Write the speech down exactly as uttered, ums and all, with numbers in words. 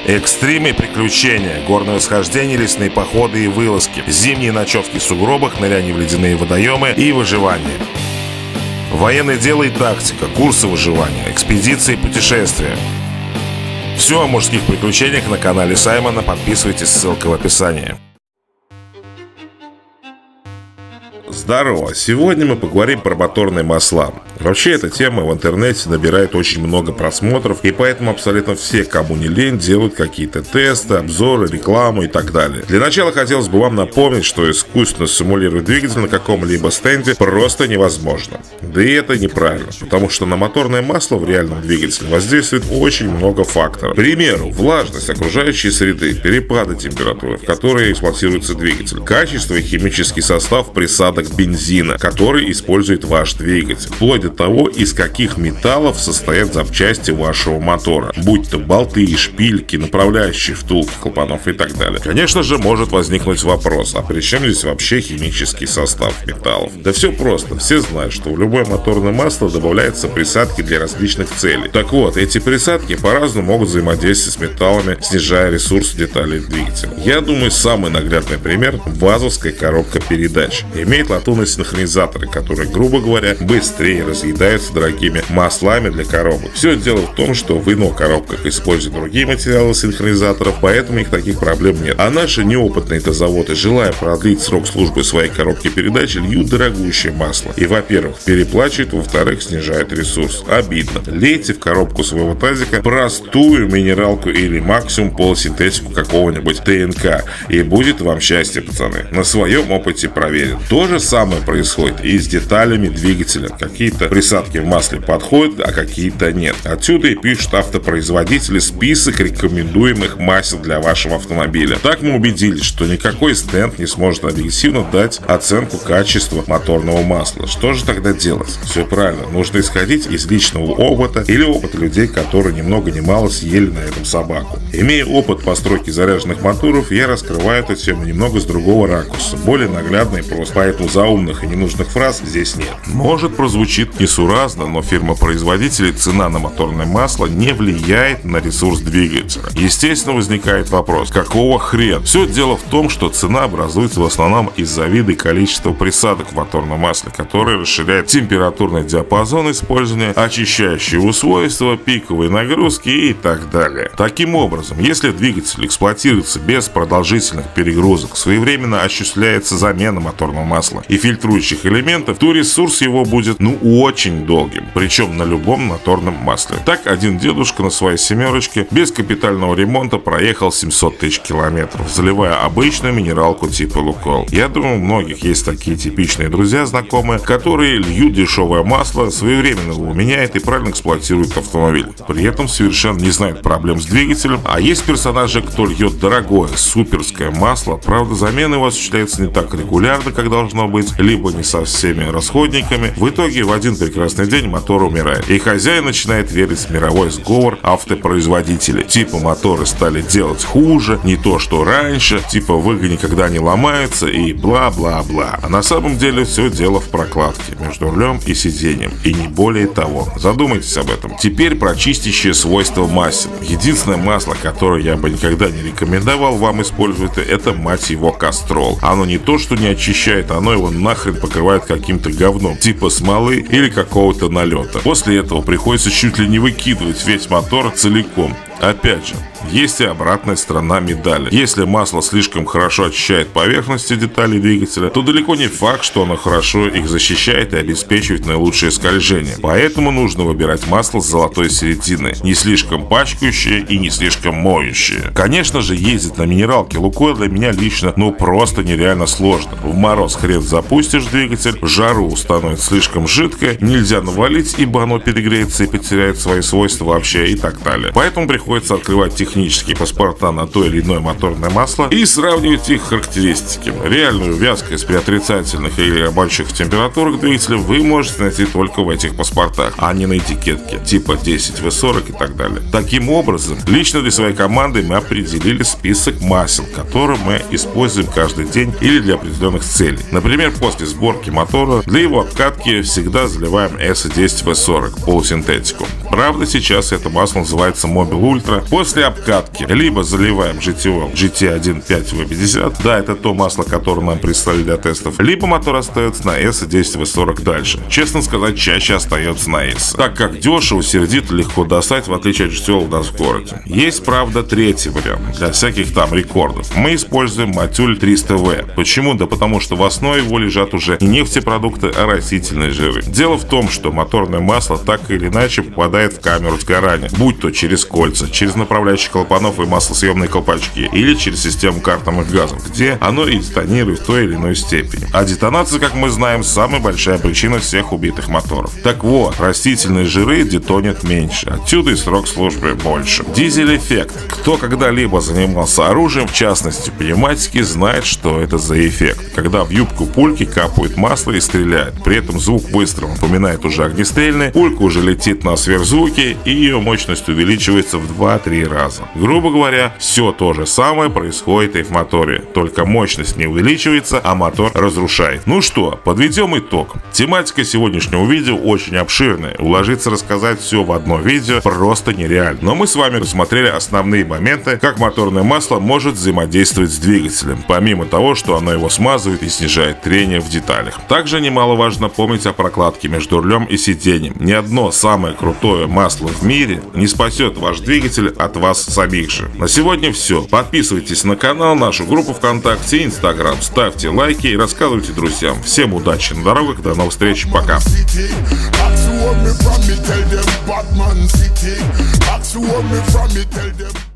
Экстримы, приключения, горные восхождения, лесные походы и вылазки, зимние ночевки в сугробах, ныряние в ледяные водоемы и выживание. Военное дело и тактика, курсы выживания, экспедиции и путешествия. Все о мужских приключениях на канале Саймона. Подписывайтесь, ссылка в описании. Здорово! Сегодня мы поговорим про моторные масла. Вообще, эта тема в интернете набирает очень много просмотров, и поэтому абсолютно все, кому не лень, делают какие-то тесты, обзоры, рекламу и так далее. Для начала хотелось бы вам напомнить, что искусственно симулировать двигатель на каком-либо стенде просто невозможно. Да и это неправильно, потому что на моторное масло в реальном двигателе воздействует очень много факторов. К примеру, влажность окружающей среды, перепады температуры, в которые эксплуатируется двигатель, качество и химический состав присадок бензина, который использует ваш двигатель, вплоть до того, из каких металлов состоят запчасти вашего мотора, будь то болты, шпильки, направляющие, втулки, клапанов и так далее. Конечно же, может возникнуть вопрос, а при чем здесь вообще химический состав металлов? Да все просто, все знают, что в любое моторное масло добавляются присадки для различных целей. Так вот, эти присадки по-разному могут взаимодействовать с металлами, снижая ресурс деталей двигателя. Я думаю, самый наглядный пример – вазовская коробка передач. Имеет латунные синхронизаторы, которые, грубо говоря, быстрее разъедаются дорогими маслами для коробок. Все дело в том, что в иных коробках используют другие материалы синхронизаторов, поэтому их таких проблем нет. А наши неопытные тазоводы, желая продлить срок службы своей коробки передач, льют дорогущее масло. И, во-первых, переплачивают, во-вторых, снижают ресурс. Обидно. Лейте в коробку своего тазика простую минералку или максимум полусинтетику какого-нибудь ТНК, и будет вам счастье, пацаны. На своем опыте проверен. То же самое происходит и с деталями двигателя. Какие-то присадки в масле подходят, а какие-то нет. Отсюда и пишут автопроизводители список рекомендуемых масел для вашего автомобиля. Так мы убедились, что никакой стенд не сможет объективно дать оценку качества моторного масла. Что же тогда делать? Все правильно, нужно исходить из личного опыта или опыта людей, которые ни много ни мало съели на этом собаку. Имея опыт постройки заряженных моторов, я раскрываю эту тему немного с другого ракурса, более наглядно и просто. Поэтому заумных и ненужных фраз здесь нет. Может, прозвучит несуразно, но фирма-производителей цена на моторное масло не влияет на ресурс двигателя. Естественно, возникает вопрос, какого хрена? Все дело в том, что цена образуется в основном из-за вида и количества присадок в моторном масле, которые расширяют температурный диапазон использования, очищающие свойства, пиковые нагрузки и так далее. Таким образом, если двигатель эксплуатируется без продолжительных перегрузок, своевременно осуществляется замена моторного масла и фильтрующих элементов, то ресурс его будет ну очень долгим, причем на любом моторном масле. Так, один дедушка на своей семерочке без капитального ремонта проехал семьсот тысяч километров, заливая обычную минералку типа Лукойл. Я думаю, у многих есть такие типичные друзья, знакомые, которые льют дешевое масло, своевременно его меняют и правильно эксплуатируют автомобиль. При этом совершенно не знают проблем с двигателем. А есть персонажи, кто льет дорогое, суперское масло, правда, замена его осуществляется не так регулярно, как должно быть, либо не со всеми расходниками. В итоге в один прекрасный день мотор умирает, и хозяин начинает верить в мировой сговор автопроизводителей. Типа моторы стали делать хуже, не то что раньше, типа выгони никогда не ломаются и бла-бла-бла. А на самом деле все дело в прокладке между рулем и сиденьем, и не более того. Задумайтесь об этом. Теперь про чистящие свойства масел. Единственное масло, которое я бы никогда не рекомендовал вам использовать, это, мать его, Кастрол. Оно не то что не очищает, оно его нахрен покрывает каким-то говном, типа смолы или какого-то налета. После этого приходится чуть ли не выкидывать весь мотор целиком. Опять же, есть и обратная сторона медали. Если масло слишком хорошо очищает поверхности деталей двигателя, то далеко не факт, что оно хорошо их защищает и обеспечивает наилучшее скольжение. Поэтому нужно выбирать масло с золотой серединой, не слишком пачкающее и не слишком моющее. Конечно же, ездить на минералке Лукойл для меня лично ну просто нереально сложно. В мороз хрен запустишь двигатель, в жару становится слишком жидкое, нельзя навалить, ибо оно перегреется и потеряет свои свойства вообще и так далее. Поэтому приходится открывать технические паспорта на то или иное моторное масло и сравнивать их характеристики. Реальную вязкость при отрицательных или больших температурах двигателя вы можете найти только в этих паспортах, а не на этикетке типа десять вэ сорок и так далее. Таким образом, лично для своей команды мы определили список масел, которые мы используем каждый день или для определенных целей. Например, после сборки мотора для его обкатки всегда заливаем эс десять вэ сорок полусинтетику. Правда, сейчас это масло называется Mobil Ultra. После обкатки либо заливаем джи ти о джи ти один пять ви пятьдесят, да, это то масло, которое нам прислали для тестов, либо мотор остается на эс десять ви сорок дальше. Честно сказать, чаще остается на эс, так как дешево, сердито, легко достать, в отличие от джи ти о у нас в городе. Есть, правда, третий вариант, для всяких там рекордов. Мы используем Motul триста ви. Почему? Да потому что в основе его лежат уже не нефтепродукты, а растительные жиры. Дело в том, что моторное масло так или иначе попадает в камеру сгорания, будь то через кольца, через направляющие клапанов и маслосъемные колпачки, или через систему картонных газов, где оно и детонирует в той или иной степени. А детонация, как мы знаем, самая большая причина всех убитых моторов. Так вот, растительные жиры детонят меньше, отсюда и срок службы больше. Дизель-эффект. Кто когда-либо занимался оружием, в частности пневматики, знает, что это за эффект. Когда в юбку пульки капает масло и стреляет. При этом звук выстрела напоминает уже огнестрельный, пулька уже летит на сверхзвуке, и ее мощность увеличивается в два-три раза. Грубо говоря, все то же самое происходит и в моторе, только мощность не увеличивается, а мотор разрушает. Ну что, подведем итог. Тематика сегодняшнего видео очень обширная, уложиться рассказать все в одно видео просто нереально. Но мы с вами рассмотрели основные моменты, как моторное масло может взаимодействовать с двигателем, помимо того, что оно его смазывает и снижает трение в деталях. Также немаловажно помнить о прокладке между рулем и сиденьем. Ни одно самое крутое масло в мире не спасет ваш двигатель от вас самих же. На сегодня все. Подписывайтесь на канал, нашу группу ВКонтакте и Инстаграм. Ставьте лайки и рассказывайте друзьям. Всем удачи на дорогах, до новых встреч, пока. Back to me from me, tell them